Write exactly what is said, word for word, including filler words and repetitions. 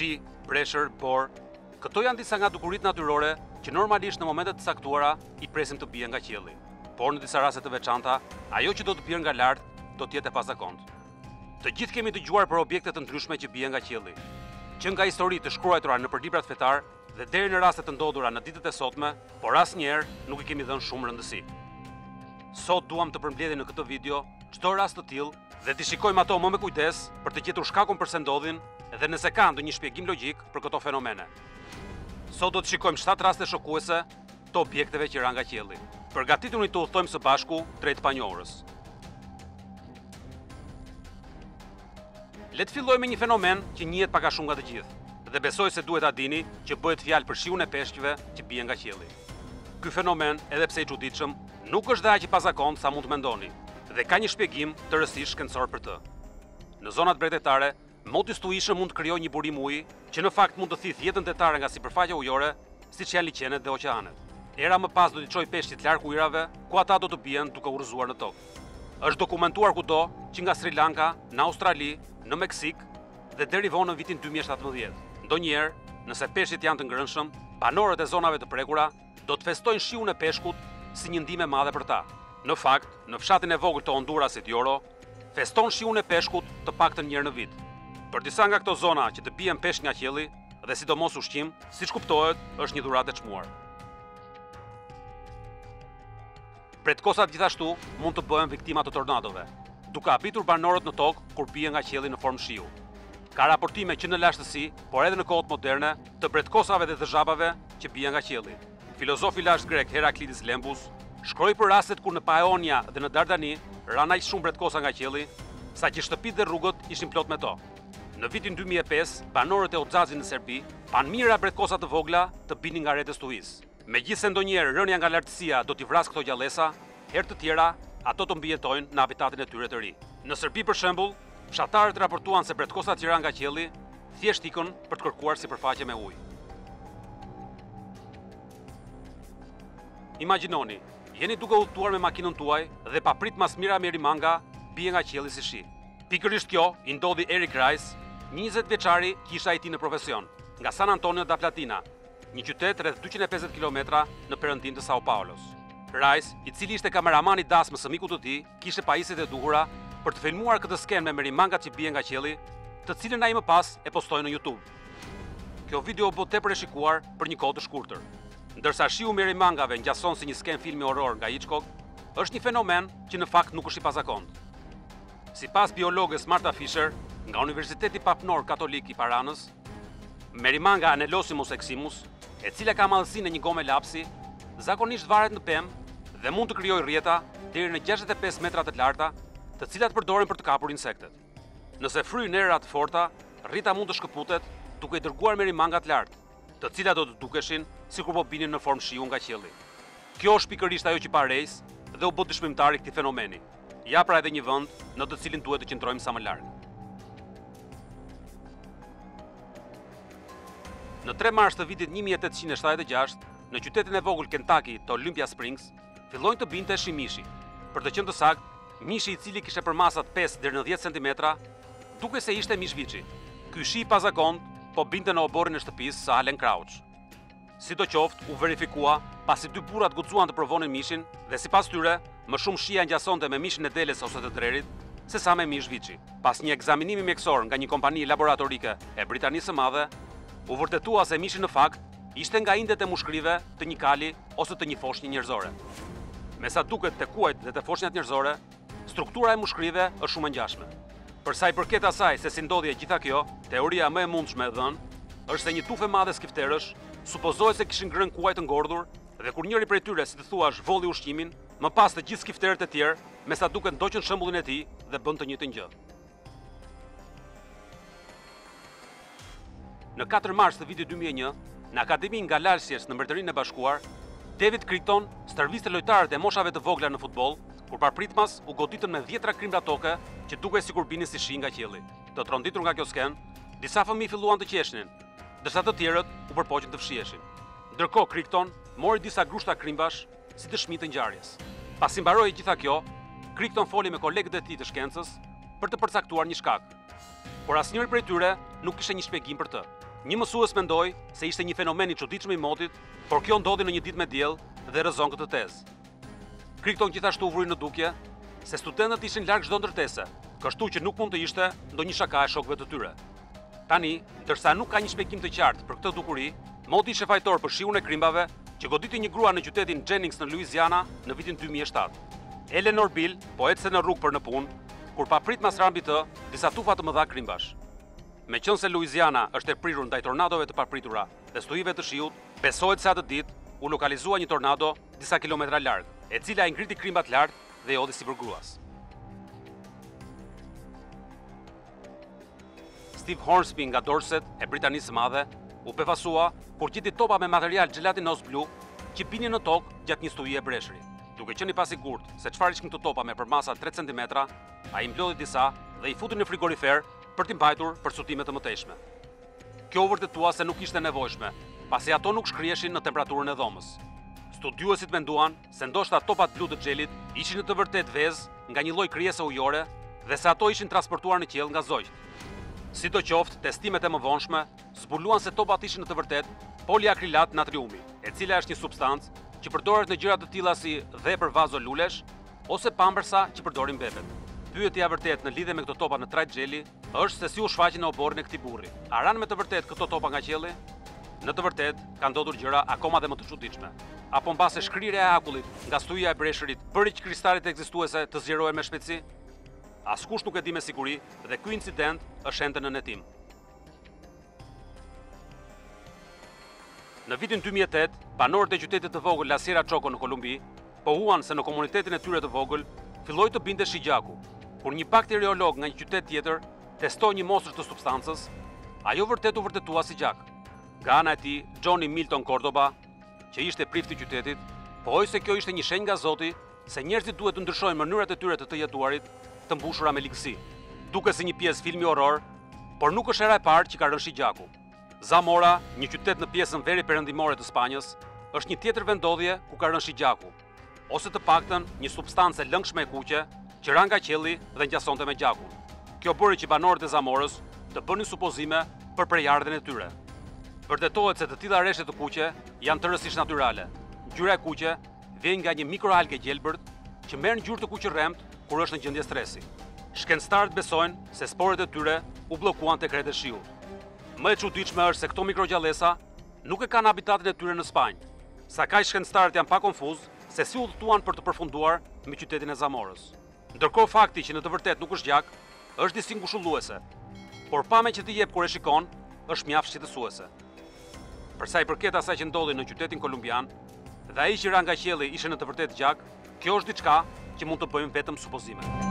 shi, preshër, bor. Këto janë disa nga dukuritë natyrore që normalisht në momentet të caktuara i presim të bie nga qielli. Por në disa raste të veçanta, ajo që do të bjerë nga lart do të jetë e pazakontë. Të gjithë kemi dëgjuar për objekte të ndryshme që bien nga qielli, që nga histori të shkruara në librat fetar dhe deri në raste të ndodhura në ditët e sotme, por asnjëherë nuk i kemi dhënë shumë rëndësi. Sot duam të përmbledhim në këtë video çdo rast të tillë dhe të shikojmë ato më me kujdes për të gjetur shkakun pse ndodhin dhe nëse ka ndonjë shpjegim logjik për këto fenomene. Sot do të shikojmë shtatë raste shokuese të objekteve që ra nga qielli. Përgatituni të udhtojmë së bashku drejt panjohurës. Le të fillojmë me një fenomen që njihet pak a shumë nga të gjithë, dhe besoj se duhet ta dini që bëhet fjalë për shiun e peshqve që bien nga qielli. Ky fenomen, edhe pse i çuditshëm, nuk është aq i pazakontë sa mund të mendoni, dhe ka një shpjegim të rëndësishëm shkencor për të. Në zonat bregdetare, moti stuishëm mund të krijojë një burim uji që në fakt mund të thithë jetën detare nga sipërfaqja ujore, siç janë liqenet dhe oqeanet. Era më pas do t'i çojë peshqit larg ujrave, ku ata do të bien duke urrëzuar në tokë. Është dokumentuar kudo që nga Sri Lanka, në Australi, në Meksik dhe deri vonë në vitin dy mijë e shtatëmbëdhjetë. Ndonjëherë, nëse peshqit janë të ngrënshëm, banorët e zonave të prekura do të festojnë shiun e peshkut si një ndihmë e madhe për ta. Në fakt, në fshatin e vogël të Hondurasit Joro, feston shiun e peshkut të paktën një herë në vit. Për disa nga këto zona që të bien peshq nga qielli dhe sidomos ushqim, siç kuptohet, është një dhuratë e çmuar. Pretkosat gjithashtu mund të bëhen viktima të tornadove, duke habitur banorët në tokë kur bie nga qielli në formë shiu. Ka raportime që në lashtësi, por edhe në kohët moderne, të pretkosave dhe të zhabave që bien nga qielli. Filozofi lashtë grek Heraklitis Lembus shkroi për rastet kur në Paeonia dhe në Dardani ranë aq shumë pretkosa nga qielli, sa që shtëpitë dhe rrugët ishin plot me to. Në vitin dy mijë e pesë, banorët e Oxazit në Serbi pan mira pretkosa të vogla të binin nga rreth stuhis. Megjithse ndonjëherë rënja nga lartësia do t'i vrasë këto gjallësa, herë të tjera ato të mbijetojnë në habitatin e tyre të ri. Në Serbi për shembull, fshatarët raportuan se pretkosat që ra nga qielli thjesht ikën për të kërkuar sipërfaqe me ujë. Imagjinoni, jeni duke udhëtuar me makinën tuaj dhe pa prit mas mira Merimanga bie nga qielli si shi. Pikërisht kjo i ndodhi Eric Rice, njëzet vjeçari që ishte ai ti në profesion, nga San Antonio da Platina, një qytet rreth dyqind e pesëdhjetë kilometra në perëndim të Sao Paulos. Rice, i cili ishte kameramani dasmës së mikut të tij, kishte pajisjet e duhura për të filmuar këtë skenë me Merimangat që bien nga qielli, të cilën ai më pas e postoi në YouTube. Kjo video u bë tepër e shikuar për një kohë të shkurtër. Ndërsa shiu Merimangave ngjason si një skenë filmi horror nga Hitchcock, është një fenomen që në fakt nuk është i pazakontë. Sipas biologës Martha Fisher, nga Universiteti Papnor Katolik i Paranës, Merimanga Anelosimus eximus, e cila ka madhësinë e një gome lapsi, zakonisht varet në pemë dhe mund të krijojë rrjeta deri në gjashtëdhjetë e pesë metra të larta, të cilat përdoren për të kapur insektet. Nëse fryjnë era të forta, rrjeta mund të shkëputet duke i dërguar Merimangat lart, të cilat do të dukeshin sikur po binin në formë shiu nga qielli. Kjo është pikërisht ajo që pa rejs dhe u bë dëshmimtar i këtij fenomeni. Ja pra edhe një vend në të cilin duhet të qëndrojmë sa më larg. Në tre mars të vitit një mijë e tetëqind e shtatëdhjetë e gjashtë, në qytetin e vogël Kentucky të Olympia Springs, fillojnë të binte shi mishi. Për të qenë të saktë, mishi i cili kishte përmasat pesë deri në dhjetë centimetra, duke se ishte mish viçi. Ky shi i pazakont po binte në oborrin e shtëpisë së Allen Crouch. Sidoqoftë, u verifikua pasi dy burrat guxuan të provonin mishin dhe sipas tyre, më shumë shija ngjasonte me mishin e deles ose të drerit se sa me mish viçi. Pas një ekzaminimi mjekësor nga një kompani laboratorike e Britanisë së Madhe, u vërtetua se mishi në fakt ishte nga indet e mushkrive të një kali ose të një foshnjë njerëzore. Me sa duket te kuajt dhe te foshnjat njerëzore, struktura e mushkrive është shumë e ngjashme. Për sa i përket asaj se si ndodhi e gjitha kjo, teoria më e mundshme e dhënë është se një tufë e madhe skifterësh supozohet se kishin ngrënë kuaj të ngordhur dhe kur njëri prej tyre, si të thuash, volli ushqimin, më pas të gjithë skifterët e tjerë, me sa duket ndoqën shembullin e tij dhe bën të njëjtën gjë. Në katër mars të vitit dy mijë e një, në Akademinë Galasjes në Mbretërinë e Bashkuar, David Crichton stërviste lojtarët e moshave të vogla në futboll, kur parpritmas u goditën me dhjetra krimbra toke që dukej sikur binin si shi nga qielli. Të tronditur nga kjo skenë, disa fëmijë filluan të qeshnin, ndërsa të tjerët u përpoqën të fshieshin. Ndërkohë Crichton mori disa grushta krimbash si dëshmi të ngjarjes. Pasi mbaroi gjitha kjo, Crichton foli me kolegët e tij të shkencës për të përcaktuar një shkak. Por asnjëri prej tyre nuk kishte një shpjegim për të. Një mësues mendoi se ishte një fenomen i çuditshëm i motit, por kjo ndodhi në një ditë me diell dhe rrezon këtë tezë. Crichton gjithashtu vroi në dukje se studentët ishin larg çdo ndërtese, kështu që nuk mund të ishte ndonjë shaka e shokëve të tyre. Tani, ndërsa nuk ka një shpjegim të qartë për këtë dukuri, moti ishte fajtor për shiun e krimbave që goditi një grua në qytetin Jennings në Louisiana në vitin dy mijë e shtatë. Eleanor Bill po ecste në rrugë për në punë, kur papritmas ra mbi të disa tufa të mëdha krimbash. Meqense Louisiana është e prirur ndaj tornadove të papritura dhe stuhive të shiut, besohet se atë ditë u lokalizua një tornado disa kilometra larg, e cila i ngriti krimbat lart dhe i hodhi sipër gruas. Steve Hornsby nga Dorset e Britanisë së Madhe u befasua kur gjeti topa me material gelatinos blu që binin në tokë gjatë një stuhie breshri. Duke qenë i pasigurt se çfarë ishin këto topa me përmasa tre centimetra, ai mblodhi disa dhe i futi në frigorifer për t'i mbajtur për studime të mëtejshme. Kjo u vërtetua se nuk ishte nevojshme, pasi ato nuk shkrieshin në temperaturën e dhomës. Studiuesit menduan se ndoshta topat blu të xhelit ishin në të vërtetë vezë nga një lloj krijese ujore dhe se ato ishin transportuar në qiell nga zogjt. Sidoqoftë, testimet e mëvonshme zbuluan se topat ishin në të vërtetë poliakrilat natriumi, e cila është një substancë që përdoret në gjëra të tilla si dhepër vazo lulesh ose pampersa që përdorin bebet. Pyetja e vërtetë në lidhje me këto topa në trajt xheli është se si u shfaqin në oborrin e këtij burri. A ran me të vërtetë këto topa nga qielli? Në të vërtetë kanë ndodhur gjëra akoma dhe më të çuditshme. Apo mbase shkrirja e akullit nga stuhia e breshërit bëri që kristalet ekzistuese të zgjerohen me shpejtësi? Askush nuk e di me siguri dhe ky incident është ende në netim. Në vitin dy mijë e tetë, banorët e qytetit të vogël La Sierra Choco në Kolumbi pohuan se në komunitetin e tyre të vogël filloi të bindesh gjaku. Kur një bakteriolog nga një qytet tjetër testoi një mostrë të substancës, ajo vërtet u vërtetua si gjak. Nga ana e tij, Johnny Milton Cordoba, që ishte prifti i qytetit, pohoi se kjo ishte një shenjë nga Zoti se njerëzit duhet të ndryshojnë mënyrat e tyre të të jetuarit të mbushura me ligësi. Duke si një pjesë filmi horror, por nuk është hera e parë që ka rënë shi gjaku. Zamora, një qytet në pjesën veri perëndimore të Spanjës, është një tjetër vendodhje ku ka rënë shi gjaku, ose të paktën një substancë lëngshme e kuqe që ra nga qielli dhe ngjasonte me gjakun. Kjo bëri që banorët e Zamorës të bënin supozime për prejardhjen e tyre. Vërtetohet se të tilla rreshtje të kuqe janë tërësisht natyrale. Ngjyra e kuqe vjen nga një mikroalge gjelbërt që merr ngjyrë të kuqërremtë kur është në gjendje stresi. Shkencëtarët besojnë se sporët e tyre u bllokuan tek rreth e shiut. Më e çuditshme është se këto mikrogjallësa nuk e kanë habitatin e tyre në Spanjë. Sa kaq shkencëtarët janë pa konfuz se si udhëtuan për të përfunduar me qytetin e Zamorës. Ndërkohë fakti që në të vërtetë nuk është gjak, është disi ngushëlluese, por pamja që t'i jep kur e shikon, është mjaft shqetësuese. Për sa i përket asaj që ndodhi në qytetin kolumbian, dhe ai që ra nga qielli ishte në të vërtetë gjak, kjo është diçka që mund të bëjmë vetëm supozime.